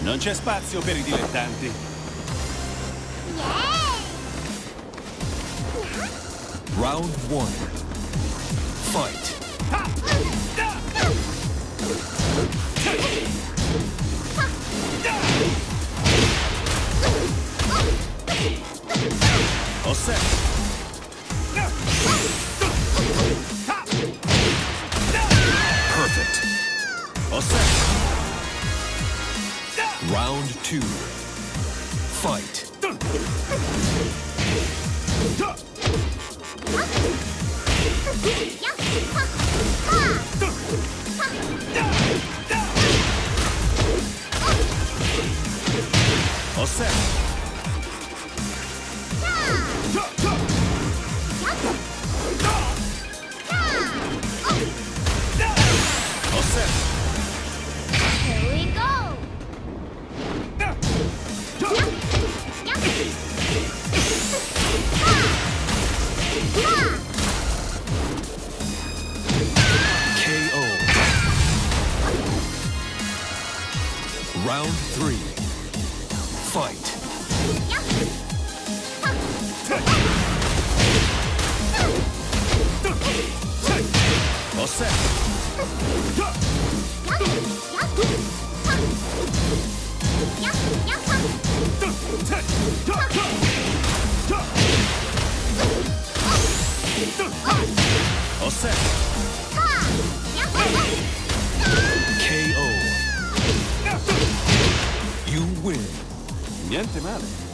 Non c'è spazio per i dilettanti. Round 1. Fight. All set. Perfect. All set. Round 2. Fight. All set. All set. Here we go. KO. Round 3. Fight. All set. All set. KO. You win. Niente male.